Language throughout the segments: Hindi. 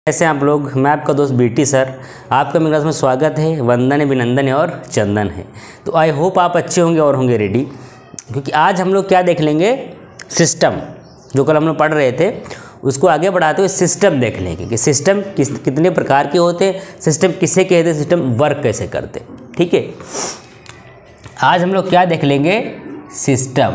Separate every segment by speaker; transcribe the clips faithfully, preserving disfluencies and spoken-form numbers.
Speaker 1: कैसे हैं आप लोग। मैं आपका दोस्त बीटी सर, आपका मेरे क्लास में स्वागत है। वंदन है, अभिनंदन है और चंदन है। तो आई होप आप अच्छे होंगे और होंगे रेडी, क्योंकि आज हम लोग क्या देख लेंगे, सिस्टम। जो कल हम लोग पढ़ रहे थे उसको आगे बढ़ाते हुए सिस्टम देख लेंगे कि सिस्टम किस कितने प्रकार के होते हैं, सिस्टम किसे कहते हैं, सिस्टम वर्क कैसे करते हैं। ठीक है, आज हम लोग क्या देख लेंगे, सिस्टम।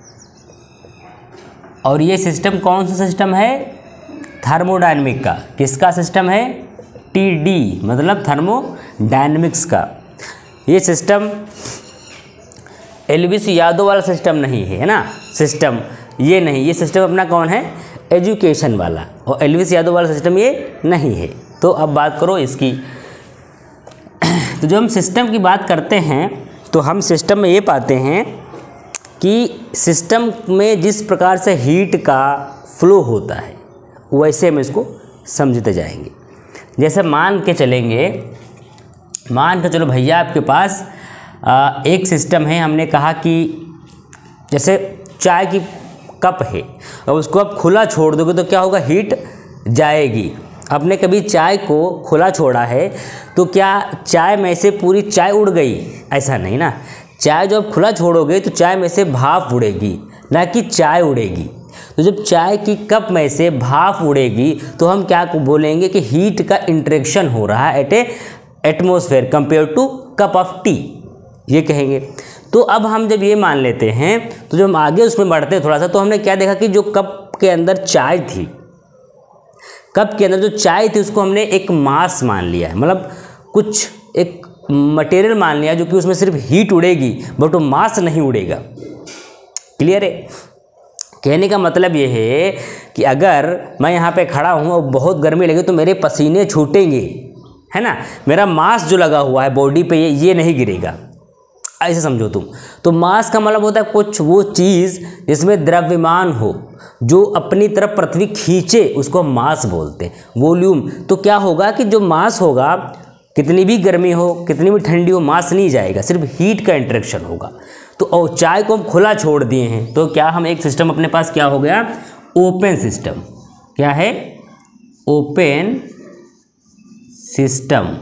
Speaker 1: और ये सिस्टम कौन सा सिस्टम है, थर्मोडायनेमिक का। किसका सिस्टम है, टीडी मतलब थर्मोडायनेमिक्स का। ये सिस्टम एलवीस यादव वाला सिस्टम नहीं है, है ना। सिस्टम ये नहीं, ये सिस्टम अपना कौन है, एजुकेशन वाला। और एलवीस यादव वाला सिस्टम ये नहीं है। तो अब बात करो इसकी। तो जब हम सिस्टम की बात करते हैं तो हम सिस्टम में ये पाते हैं कि सिस्टम में जिस प्रकार से हीट का फ्लो होता है वैसे हम इसको समझते जाएंगे। जैसे मान के चलेंगे, मान के चलो भैया आपके पास आ, एक सिस्टम है। हमने कहा कि जैसे चाय की कप है और उसको आप खुला छोड़ दोगे तो क्या होगा, हीट जाएगी। आपने कभी चाय को खुला छोड़ा है तो क्या चाय में से पूरी चाय उड़ गई, ऐसा नहीं ना। चाय जो आप खुला छोड़ोगे तो चाय में से भाप उड़ेगी, ना कि चाय उड़ेगी। तो जब चाय की कप में से भाप उड़ेगी तो हम क्या को बोलेंगे कि हीट का इंटरेक्शन हो रहा है at a atmosphere compare to cup of tea, ये कहेंगे। तो अब हम जब ये मान लेते हैं तो जब हम आगे उसमें बढ़ते हैं थोड़ा सा, तो हमने क्या देखा कि जो कप के अंदर चाय थी, कप के अंदर जो चाय थी उसको हमने एक मास मान लिया है, मतलब कुछ एक मटेरियल मान लिया जो कि उसमें सिर्फ हीट उड़ेगी बट वो मास नहीं उड़ेगा। क्लियर है। कहने का मतलब ये है कि अगर मैं यहाँ पे खड़ा हूँ और बहुत गर्मी लगे तो मेरे पसीने छूटेंगे, है ना। मेरा मास जो लगा हुआ है बॉडी पे ये ये नहीं गिरेगा, ऐसे समझो तुम। तो मास का मतलब होता है कुछ वो चीज़ जिसमें द्रव्यमान हो, जो अपनी तरफ पृथ्वी खींचे, उसको मास बोलते हैं। वॉल्यूम। तो क्या होगा कि जो मास होगा, कितनी भी गर्मी हो कितनी भी ठंडी हो, मास नहीं जाएगा, सिर्फ हीट का इंटरेक्शन होगा। तो और चाय को हम खुला छोड़ दिए हैं तो क्या हम एक सिस्टम अपने पास क्या हो गया, ओपन सिस्टम। क्या है, ओपन सिस्टम।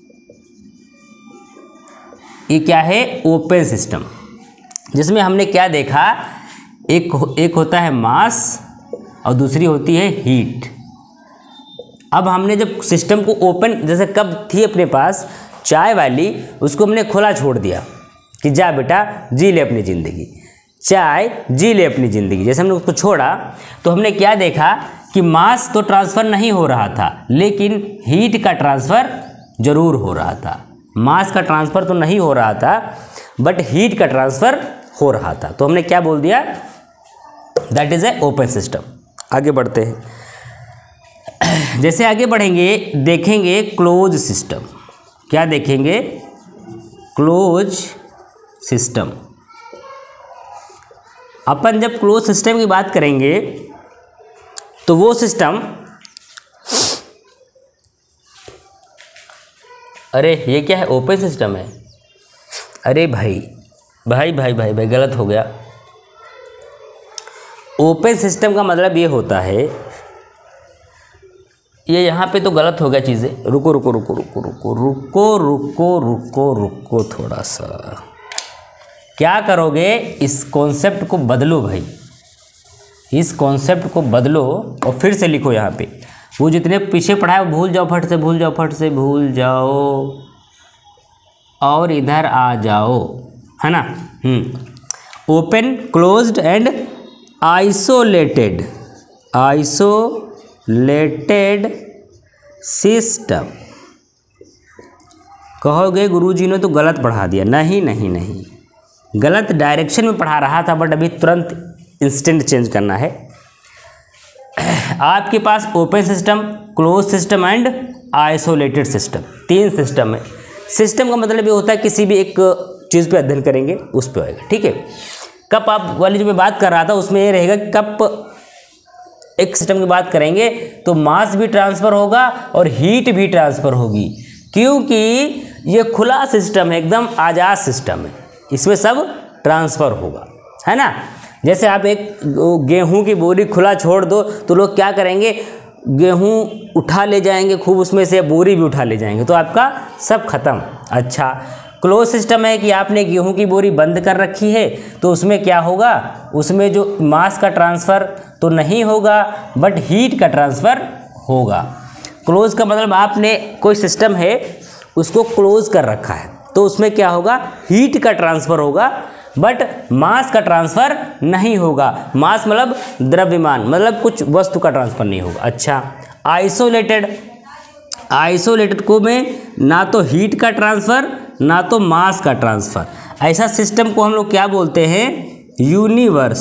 Speaker 1: ये क्या है, ओपन सिस्टम, जिसमें हमने क्या देखा, एक एक होता है मास और दूसरी होती है हीट। अब हमने जब सिस्टम को ओपन, जैसे कब थी अपने पास चाय वाली, उसको हमने खुला छोड़ दिया कि जा बेटा जी ले अपनी ज़िंदगी, चाय जी ले अपनी ज़िंदगी। जैसे हमने उसको छोड़ा तो हमने क्या देखा कि मास तो ट्रांसफ़र नहीं हो रहा था, लेकिन हीट का ट्रांसफ़र जरूर हो रहा था। मास का ट्रांसफ़र तो नहीं हो रहा था बट हीट का ट्रांसफ़र हो रहा था। तो हमने क्या बोल दिया, that is a open system. आगे बढ़ते हैं। जैसे आगे बढ़ेंगे देखेंगे क्लोज सिस्टम। क्या देखेंगे, क्लोज सिस्टम। अपन जब क्लोज सिस्टम की बात करेंगे तो वो सिस्टम, अरे ये क्या है, ओपन सिस्टम है। अरे भाई भाई भाई भाई भाई गलत हो गया। ओपन सिस्टम का मतलब ये होता है, ये यहाँ पे तो गलत हो गया चीज़ें। रुको रुको रुको रुको रुको रुको रुको रुको रुको थोड़ा सा। क्या करोगे, इस कॉन्सेप्ट को बदलो भाई, इस कॉन्सेप्ट को बदलो और फिर से लिखो यहाँ पे। वो जितने पीछे पढ़ा है वो भूल जाओ, फट से भूल जाओ, फट से भूल जाओ और इधर आ जाओ, है ना। Hmm open, closed and isolated, isolated system. कहोगे गुरुजी ने तो गलत पढ़ा दिया। नहीं नहीं नहीं, गलत डायरेक्शन में पढ़ा रहा था बट अभी तुरंत इंस्टेंट चेंज करना है। आपके पास open system, close system and isolated system, तीन सिस्टम है। सिस्टम का मतलब ये होता है किसी भी एक चीज़ पे अध्ययन करेंगे उस पे होएगा। ठीक है। कप आप वाली जो मैं बात कर रहा था उसमें ये रहेगा, कप एक सिस्टम की बात करेंगे तो मास भी ट्रांसफ़र होगा और हीट भी ट्रांसफ़र होगी, क्योंकि ये खुला सिस्टम है, एकदम आज़ाद सिस्टम है, इसमें सब ट्रांसफ़र होगा, है ना। जैसे आप एक गेहूं की बोरी खुला छोड़ दो तो लोग क्या करेंगे, गेहूँ उठा ले जाएंगे खूब उसमें से, बोरी भी उठा ले जाएंगे, तो आपका सब खत्म। अच्छा, क्लोज सिस्टम है कि आपने गेहूं की बोरी बंद कर रखी है, तो उसमें क्या होगा, उसमें जो मास का ट्रांसफ़र तो नहीं होगा बट हीट का ट्रांसफ़र होगा। क्लोज का मतलब आपने कोई सिस्टम है उसको क्लोज कर रखा है, तो उसमें क्या होगा, हीट का ट्रांसफ़र होगा बट मास का ट्रांसफ़र नहीं होगा। मास मतलब द्रव्यमान, मतलब कुछ वस्तु का ट्रांसफ़र नहीं होगा। अच्छा, आइसोलेटेड, आइसोलेटेड को में ना तो हीट का ट्रांसफ़र ना तो मास का ट्रांसफ़र, ऐसा सिस्टम को हम लोग क्या बोलते हैं, यूनिवर्स।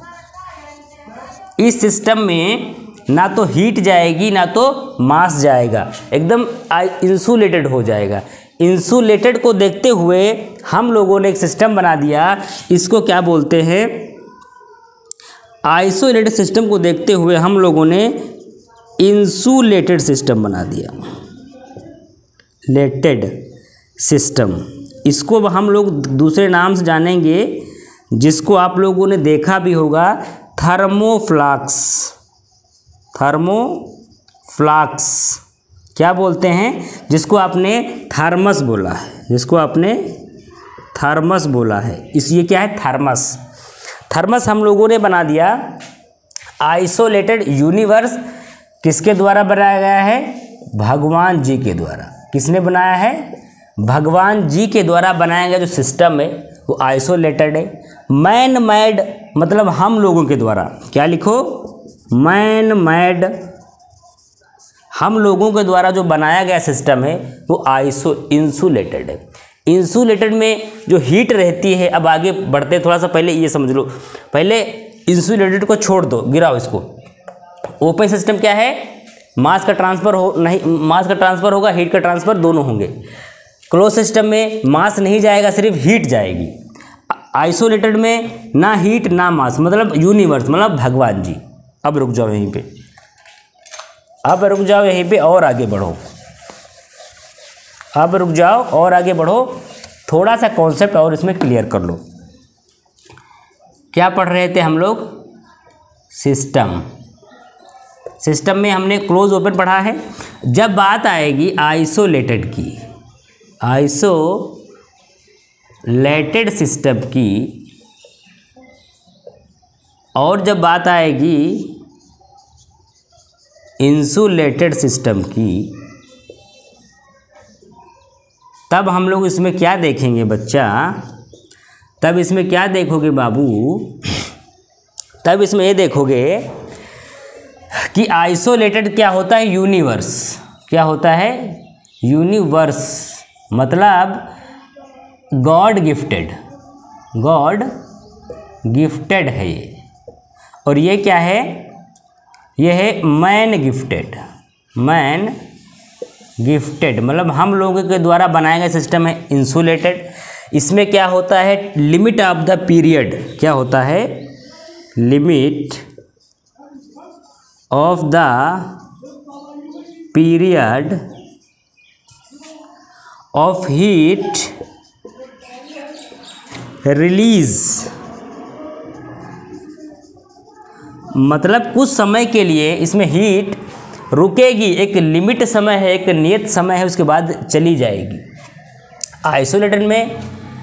Speaker 1: इस सिस्टम में ना तो हीट जाएगी ना तो मास जाएगा, एकदम इंसुलेटेड हो जाएगा। इंसुलेटेड को देखते हुए हम लोगों ने एक सिस्टम बना दिया, इसको क्या बोलते हैं, आइसोलेटेड सिस्टम को देखते हुए हम लोगों ने इंसुलेटेड सिस्टम बना दिया, लेटेड सिस्टम। इसको हम लोग दूसरे नाम से जानेंगे, जिसको आप लोगों ने देखा भी होगा, थर्मोफ्लाक्स। थर्मोफ्लाक्स क्या बोलते हैं, जिसको आपने थर्मस बोला है, जिसको आपने थर्मस बोला है, इस ये क्या है, थर्मस। थर्मस हम लोगों ने बना दिया। आइसोलेटेड यूनिवर्स किसके द्वारा बनाया गया है, भगवान जी के द्वारा। किसने बनाया है, भगवान जी के द्वारा बनाया गया जो सिस्टम है वो आइसोलेटेड है। मैन मेड मतलब हम लोगों के द्वारा, क्या लिखो, मैन मेड, हम लोगों के द्वारा जो बनाया गया सिस्टम है वो आइसो इंसुलेटेड है। इंसुलेटेड में जो हीट रहती है, अब आगे बढ़ते थोड़ा सा, पहले ये समझ लो, पहले इंसुलेटेड को छोड़ दो, गिराओ इसको। ओपन सिस्टम क्या है, मास का ट्रांसफ़र हो नहीं, मास का ट्रांसफ़र होगा, हीट का ट्रांसफ़र दोनों होंगे। क्लोज सिस्टम में मास नहीं जाएगा, सिर्फ हीट जाएगी। आइसोलेटेड में ना हीट ना मास, मतलब यूनिवर्स, मतलब भगवान जी। अब रुक जाओ यहीं पे, अब रुक जाओ यहीं पे और आगे बढ़ो, अब रुक जाओ और आगे बढ़ो, थोड़ा सा कॉन्सेप्ट और इसमें क्लियर कर लो। क्या पढ़ रहे थे हम लोग, सिस्टम। सिस्टम में हमने क्लोज ओपन पढ़ा है। जब बात आएगी आइसोलेटेड की, आइसोलेटेड सिस्टम की, और जब बात आएगी इंसुलेटेड सिस्टम की, तब हम लोग इसमें क्या देखेंगे बच्चा, तब इसमें क्या देखोगे बाबू, तब इसमें ये देखोगे कि आइसोलेटेड क्या होता है, यूनिवर्स। क्या होता है, यूनिवर्स, मतलब गॉड गिफ्टेड, गॉड गिफ्टेड है ये। और ये क्या है, ये है मैन गिफ्टेड, मैन गिफ्टेड, मतलब हम लोगों के द्वारा बनाया गया सिस्टम है इंसुलेटेड। इसमें क्या होता है, लिमिट ऑफ द पीरियड, क्या होता है, limit of the period of heat release, मतलब कुछ समय के लिए इसमें हीट रुकेगी, एक लिमिट समय है, एक नियत समय है, उसके बाद चली जाएगी। आइसोलेटेड में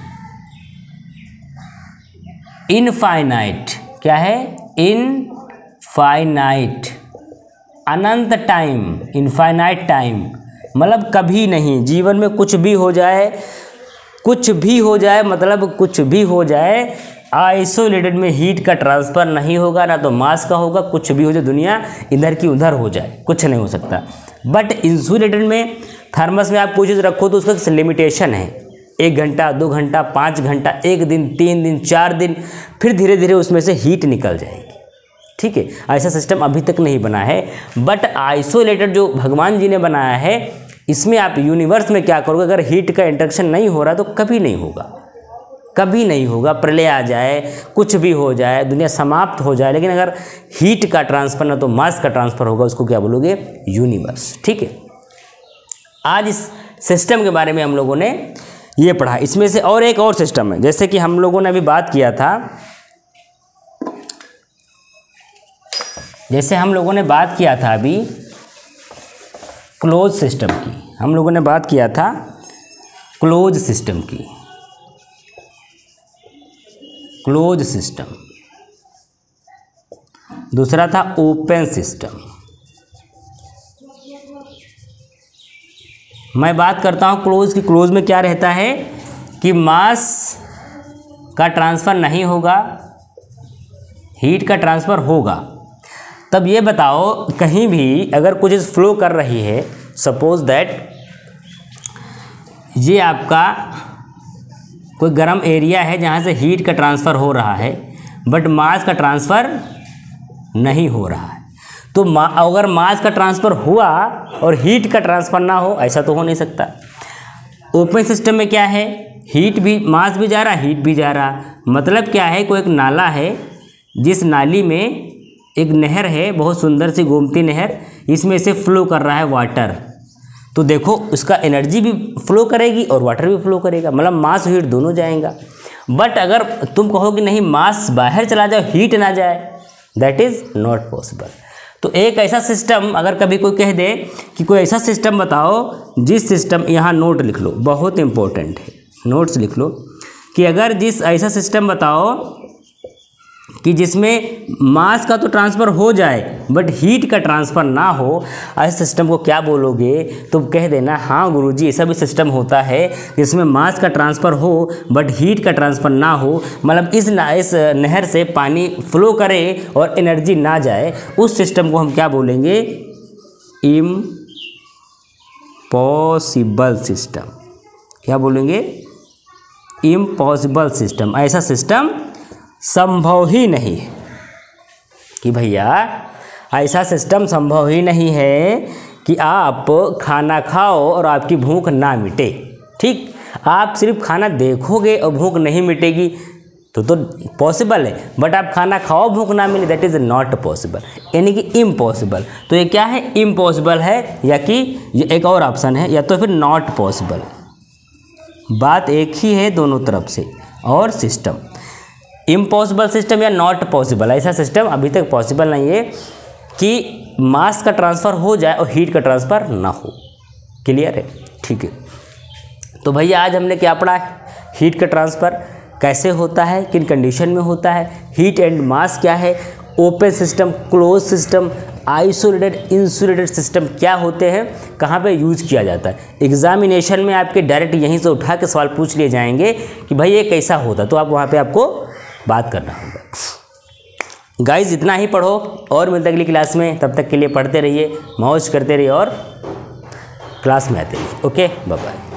Speaker 1: इनफाइनाइट, क्या है, इनफाइनाइट, अनंत टाइम, इनफाइनाइट टाइम, मतलब कभी नहीं, जीवन में कुछ भी हो जाए, कुछ भी हो जाए, मतलब कुछ भी हो जाए, आइसोलेटेड में हीट का ट्रांसफ़र नहीं होगा, ना तो मास का होगा, कुछ भी हो जाए, दुनिया इधर की उधर हो जाए, कुछ नहीं हो सकता। बट इंसुलेटेड में, थर्मस में आप कोई चीज़ रखो तो उसका लिमिटेशन है, एक घंटा, दो घंटा, पाँच घंटा, एक दिन, तीन दिन, चार दिन, फिर धीरे धीरे उसमें से हीट निकल जाएगी। ठीक है, ऐसा सिस्टम अभी तक नहीं बना है। बट आइसोलेटेड जो भगवान जी ने बनाया है, इसमें आप यूनिवर्स में क्या करोगे, अगर हीट का इंटरेक्शन नहीं हो रहा तो कभी नहीं होगा, कभी नहीं होगा, प्रलय आ जाए, कुछ भी हो जाए, दुनिया समाप्त हो जाए, लेकिन अगर हीट का ट्रांसफ़र ना तो मास का ट्रांसफ़र होगा, उसको क्या बोलोगे, यूनिवर्स। ठीक है, आज इस सिस्टम के बारे में हम लोगों ने ये पढ़ा। इसमें से और एक और सिस्टम है, जैसे कि हम लोगों ने अभी बात किया था, जैसे हम लोगों ने बात किया था अभी क्लोज सिस्टम की, हम लोगों ने बात किया था क्लोज सिस्टम की, क्लोज सिस्टम। दूसरा था ओपन सिस्टम। मैं बात करता हूँ क्लोज की। क्लोज में क्या रहता है कि मास का ट्रांसफ़र नहीं होगा, हीट का ट्रांसफ़र होगा। तब ये बताओ, कहीं भी अगर कुछ फ्लो कर रही है, सपोज दैट ये आपका कोई गर्म एरिया है जहाँ से हीट का ट्रांसफ़र हो रहा है, बट मास का ट्रांसफ़र नहीं हो रहा है, तो मा अगर मास का ट्रांसफ़र हुआ और हीट का ट्रांसफ़र ना हो, ऐसा तो हो नहीं सकता। ओपन सिस्टम में क्या है, हीट भी, मास भी जा रहा, हीट भी जा रहा। मतलब क्या है, कोई एक नाला है, जिस नाली में एक नहर है, बहुत सुंदर सी गोमती नहर, इसमें से फ्लो कर रहा है वाटर। तो देखो उसका एनर्जी भी फ्लो करेगी और वाटर भी फ्लो करेगा, मतलब मास हीट दोनों जाएगा। बट अगर तुम कहो कि नहीं मास बाहर चला जाए, हीट ना जाए, दैट इज़ नॉट पॉसिबल। तो एक ऐसा सिस्टम, अगर कभी कोई कह दे कि कोई ऐसा सिस्टम बताओ जिस सिस्टम, यहाँ नोट लिख लो, बहुत इंपॉर्टेंट है, नोट्स लिख लो, कि अगर जिस ऐसा सिस्टम बताओ कि जिसमें मास का तो ट्रांसफ़र हो जाए बट हीट का ट्रांसफ़र ना हो, ऐसे सिस्टम को क्या बोलोगे? तुम कह देना हाँ गुरुजी, ऐसा भी सिस्टम होता है जिसमें मास का ट्रांसफ़र हो बट हीट का ट्रांसफ़र ना हो, मतलब इस ना इस नहर से पानी फ्लो करे और एनर्जी ना जाए, उस सिस्टम को हम क्या बोलेंगे? Impossible system. क्या बोलेंगे? Impossible system. ऐसा सिस्टम संभव ही नहीं है कि भैया, ऐसा सिस्टम संभव ही नहीं है कि आप खाना खाओ और आपकी भूख ना मिटे। ठीक, आप सिर्फ खाना देखोगे और भूख नहीं मिटेगी तो तो पॉसिबल है, बट आप खाना खाओ भूख ना मिले, दैट इज़ नॉट पॉसिबल, यानी कि इम्पॉसिबल। तो ये क्या है? इम्पॉसिबल है, या कि ये एक और ऑप्शन है, या तो फिर नॉट पॉसिबल। बात एक ही है दोनों तरफ से। और सिस्टम इम्पॉसिबल सिस्टम या नॉट पॉसिबल, ऐसा सिस्टम अभी तक पॉसिबल नहीं है कि मास का ट्रांसफ़र हो जाए और हीट का ट्रांसफ़र ना हो। क्लियर है? ठीक है। तो भैया आज हमने क्या पढ़ा है? हीट का ट्रांसफ़र कैसे होता है, किन कंडीशन में होता है, हीट एंड मास क्या है, open system, close system, isolated, insulated system क्या होते हैं, कहाँ पे यूज़ किया जाता है। एग्जामिनेशन में आपके डायरेक्ट यहीं से उठा के सवाल पूछ लिए जाएंगे कि भाई ये कैसा होता, तो आप वहाँ पे आपको बात करना होगा। गाइस इतना ही पढ़ो, और मिलते अगली क्लास में। तब तक के लिए पढ़ते रहिए, मौज करते रहिए और क्लास में आते रहिए। Okay, bye bye.